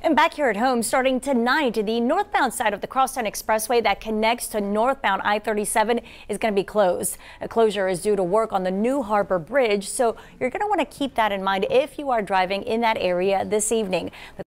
And back here at home, starting tonight, the northbound side of the Crosstown Expressway that connects to northbound I-37 is going to be closed. A closure is due to work on the New Harbor Bridge, so you're going to want to keep that in mind if you are driving in that area this evening.